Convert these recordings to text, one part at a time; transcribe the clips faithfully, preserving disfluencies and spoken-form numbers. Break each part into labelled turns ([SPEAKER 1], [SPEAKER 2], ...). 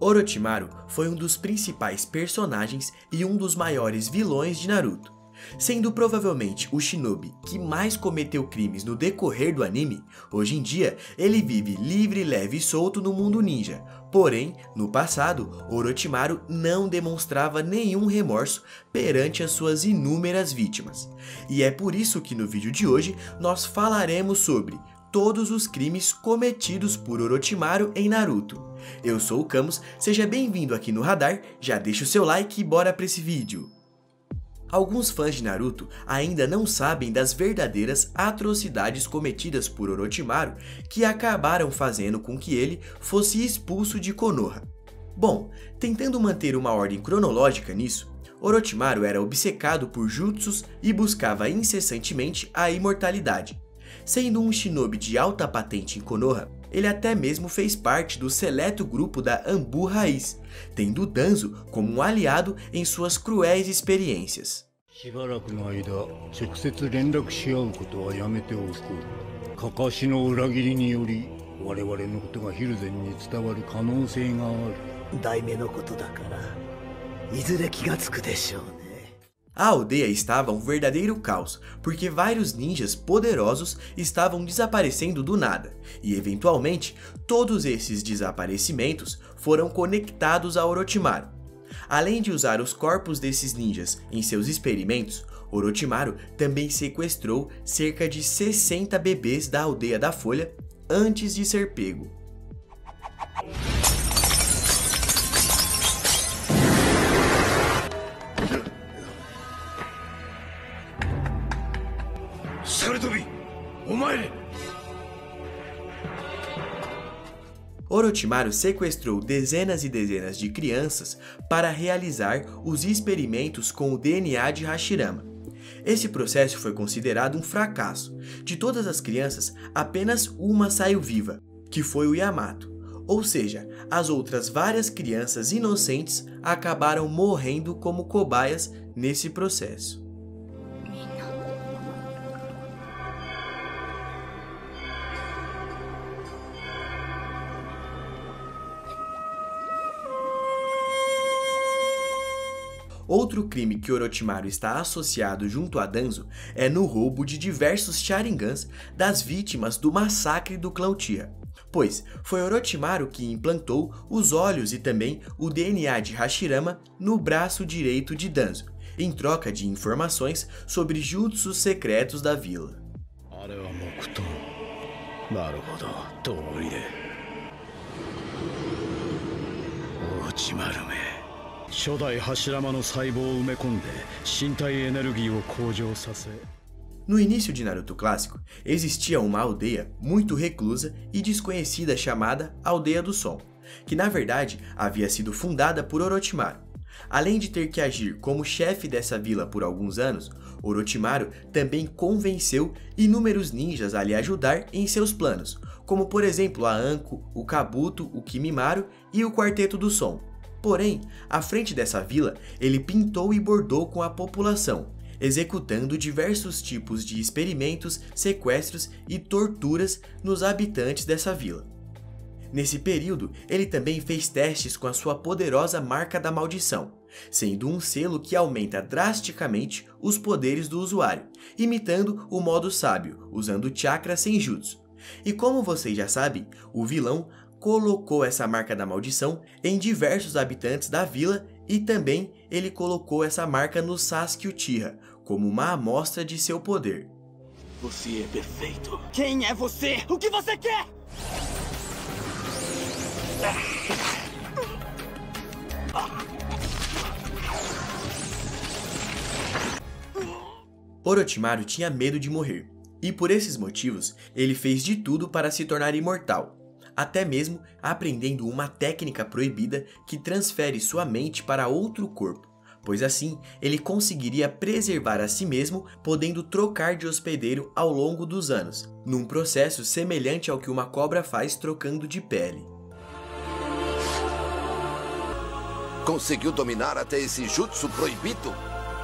[SPEAKER 1] Orochimaru foi um dos principais personagens e um dos maiores vilões de Naruto. Sendo provavelmente o shinobi que mais cometeu crimes no decorrer do anime, hoje em dia ele vive livre, leve e solto no mundo ninja. Porém, no passado, Orochimaru não demonstrava nenhum remorso perante as suas inúmeras vítimas. E é por isso que no vídeo de hoje nós falaremos sobre todos os crimes cometidos por Orochimaru em Naruto. Eu sou o Camus, seja bem-vindo aqui no Radar, já deixa o seu like e bora pra esse vídeo. Alguns fãs de Naruto ainda não sabem das verdadeiras atrocidades cometidas por Orochimaru que acabaram fazendo com que ele fosse expulso de Konoha. Bom, tentando manter uma ordem cronológica nisso, Orochimaru era obcecado por jutsus e buscava incessantemente a imortalidade. Sendo um shinobi de alta patente em Konoha, ele até mesmo fez parte do seleto grupo da Anbu Raiz, tendo Danzo como um aliado em suas cruéis experiências. A aldeia estava um verdadeiro caos, porque vários ninjas poderosos estavam desaparecendo do nada, e eventualmente todos esses desaparecimentos foram conectados a Orochimaru. Além de usar os corpos desses ninjas em seus experimentos, Orochimaru também sequestrou cerca de sessenta bebês da aldeia da Folha antes de ser pego. Orochimaru sequestrou dezenas e dezenas de crianças para realizar os experimentos com o D N A de Hashirama. Esse processo foi considerado um fracasso. De todas as crianças, apenas uma saiu viva, que foi o Yamato. Ou seja, as outras várias crianças inocentes acabaram morrendo como cobaias nesse processo. Outro crime que Orochimaru está associado junto a Danzo é no roubo de diversos Sharingans das vítimas do massacre do clã Uchiha, pois foi Orochimaru que implantou os olhos e também o D N A de Hashirama no braço direito de Danzo, em troca de informações sobre jutsus secretos da vila. No início de Naruto clássico, existia uma aldeia muito reclusa e desconhecida chamada Aldeia do Sol, que na verdade havia sido fundada por Orochimaru. Além de ter que agir como chefe dessa vila por alguns anos, Orochimaru também convenceu inúmeros ninjas a lhe ajudar em seus planos, como por exemplo a Anko, o Kabuto, o Kimimaro e o Quarteto do Som. Porém, à frente dessa vila, ele pintou e bordou com a população, executando diversos tipos de experimentos, sequestros e torturas nos habitantes dessa vila. Nesse período, ele também fez testes com a sua poderosa Marca da Maldição, sendo um selo que aumenta drasticamente os poderes do usuário, imitando o modo sábio, usando chakra senjutsu. E como vocês já sabem, o vilão colocou essa Marca da Maldição em diversos habitantes da vila e também ele colocou essa marca no Sasuke Uchiha, como uma amostra de seu poder.
[SPEAKER 2] Você é perfeito. Quem é você? O que você quer?
[SPEAKER 1] Orochimaru tinha medo de morrer, e por esses motivos ele fez de tudo para se tornar imortal, até mesmo aprendendo uma técnica proibida que transfere sua mente para outro corpo, pois assim ele conseguiria preservar a si mesmo, podendo trocar de hospedeiro ao longo dos anos, num processo semelhante ao que uma cobra faz trocando de pele.
[SPEAKER 3] Conseguiu dominar até esse jutsu proibido?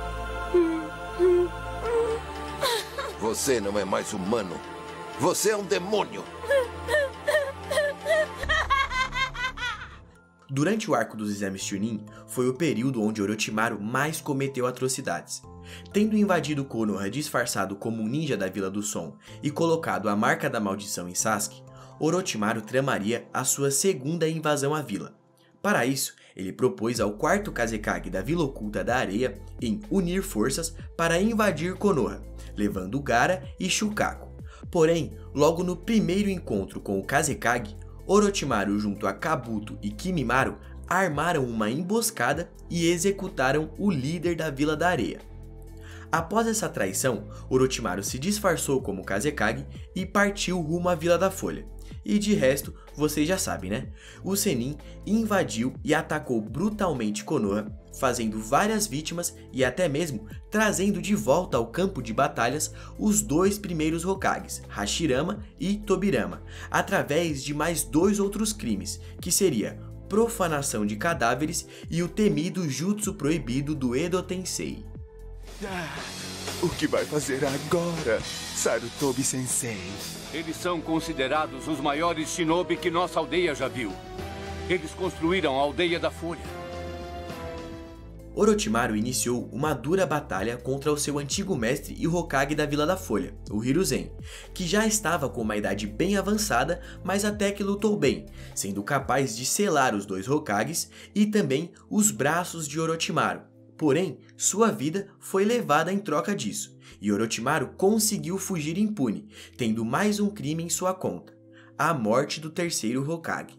[SPEAKER 3] Você não é mais humano. Você é um demônio.
[SPEAKER 1] Durante o arco dos exames Chunin, foi o período onde Orochimaru mais cometeu atrocidades. Tendo invadido Konoha disfarçado como um ninja da Vila do Som e colocado a marca da maldição em Sasuke, Orochimaru tramaria a sua segunda invasão à vila. Para isso, ele propôs ao quarto Kazekage da Vila Oculta da Areia em unir forças para invadir Konoha, levando Gaara e Shukaku. Porém, logo no primeiro encontro com o Kazekage, Orochimaru junto a Kabuto e Kimimaro armaram uma emboscada e executaram o líder da Vila da Areia. Após essa traição, Orochimaru se disfarçou como Kazekage e partiu rumo à Vila da Folha. E de resto, vocês já sabem, né? O Sennin invadiu e atacou brutalmente Konoha, fazendo várias vítimas e até mesmo trazendo de volta ao campo de batalhas os dois primeiros Hokages, Hashirama e Tobirama, através de mais dois outros crimes, que seria profanação de cadáveres e o temido jutsu proibido do Edo Tensei.
[SPEAKER 4] Ah, o que vai fazer agora, Sarutobi Sensei?
[SPEAKER 5] Eles são considerados os maiores shinobi que nossa aldeia já viu. Eles construíram a Aldeia da Folha.
[SPEAKER 1] Orochimaru iniciou uma dura batalha contra o seu antigo mestre e Hokage da Vila da Folha, o Hiruzen, que já estava com uma idade bem avançada, mas até que lutou bem, sendo capaz de selar os dois Hokages e também os braços de Orochimaru. Porém, sua vida foi levada em troca disso, e Orochimaru conseguiu fugir impune, tendo mais um crime em sua conta: a morte do terceiro Hokage.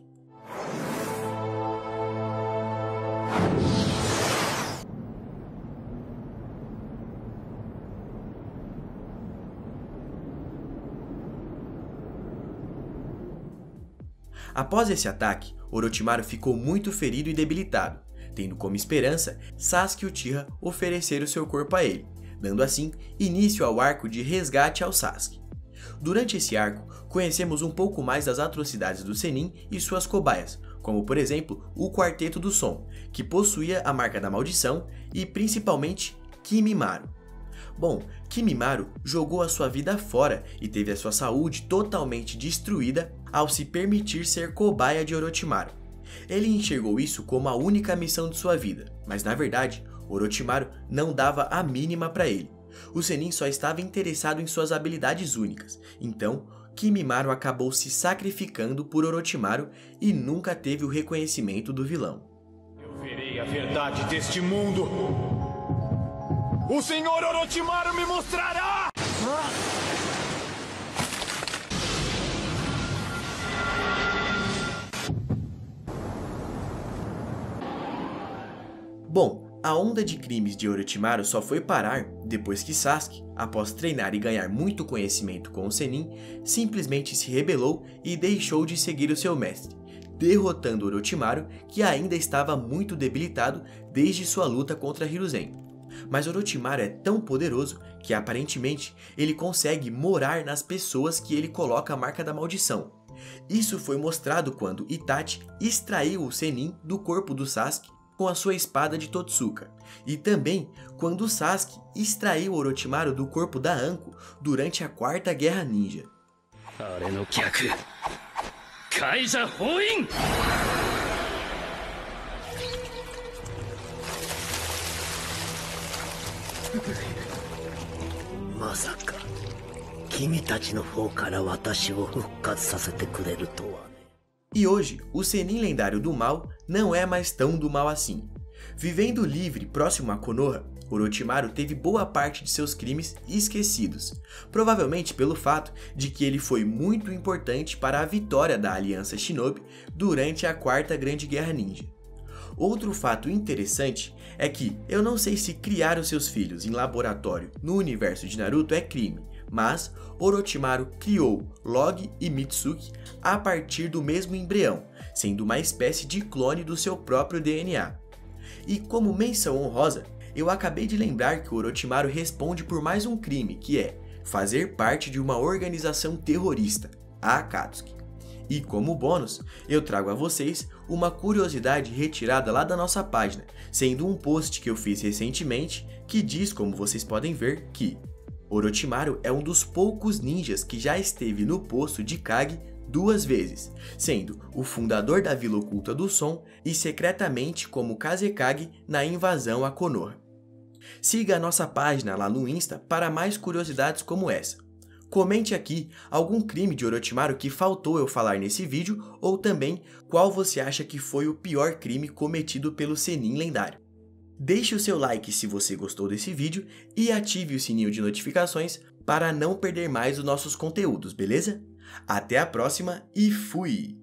[SPEAKER 1] Após esse ataque, Orochimaru ficou muito ferido e debilitado, tendo como esperança Sasuke Uchiha oferecer o seu corpo a ele, dando assim início ao arco de resgate ao Sasuke. Durante esse arco, conhecemos um pouco mais das atrocidades do Sennin e suas cobaias, como por exemplo o Quarteto do Som, que possuía a marca da maldição, e principalmente Kimimaro. Bom, Kimimaro jogou a sua vida fora e teve a sua saúde totalmente destruída ao se permitir ser cobaia de Orochimaru. Ele enxergou isso como a única missão de sua vida, mas na verdade, Orochimaru não dava a mínima para ele. O Sennin só estava interessado em suas habilidades únicas, então Kimimaro acabou se sacrificando por Orochimaru e nunca teve o reconhecimento do vilão.
[SPEAKER 2] Eu verei a verdade deste mundo! O senhor Orochimaru me mostrará!
[SPEAKER 1] Bom, a onda de crimes de Orochimaru só foi parar depois que Sasuke, após treinar e ganhar muito conhecimento com o Sennin, simplesmente se rebelou e deixou de seguir o seu mestre, derrotando Orochimaru, que ainda estava muito debilitado desde sua luta contra Hiruzen. Mas Orochimaru é tão poderoso que aparentemente ele consegue morar nas pessoas que ele coloca a marca da maldição. Isso foi mostrado quando Itachi extraiu o Sennin do corpo do Sasuke com a sua espada de Totsuka, e também quando Sasuke extraiu Orochimaru do corpo da Anko durante a Quarta Guerra Ninja. E hoje, o Sennin lendário do mal não é mais tão do mal assim. Vivendo livre próximo a Konoha, Orochimaru teve boa parte de seus crimes esquecidos, provavelmente pelo fato de que ele foi muito importante para a vitória da Aliança Shinobi durante a Quarta Grande Guerra Ninja. Outro fato interessante é que eu não sei se criar os seus filhos em laboratório no universo de Naruto é crime, mas Orochimaru criou Log e Mitsuki a partir do mesmo embrião, sendo uma espécie de clone do seu próprio D N A. E como menção honrosa, eu acabei de lembrar que Orochimaru responde por mais um crime, que é fazer parte de uma organização terrorista, a Akatsuki. E como bônus, eu trago a vocês uma curiosidade retirada lá da nossa página, sendo um post que eu fiz recentemente que diz, como vocês podem ver, que Orochimaru é um dos poucos ninjas que já esteve no posto de Kage duas vezes, sendo o fundador da Vila Oculta do Som e secretamente como Kazekage na invasão a Konoha. Siga a nossa página lá no Insta para mais curiosidades como essa. Comente aqui algum crime de Orochimaru que faltou eu falar nesse vídeo ou também qual você acha que foi o pior crime cometido pelo Zenin lendário. Deixe o seu like se você gostou desse vídeo e ative o sininho de notificações para não perder mais os nossos conteúdos, beleza? Até a próxima e fui!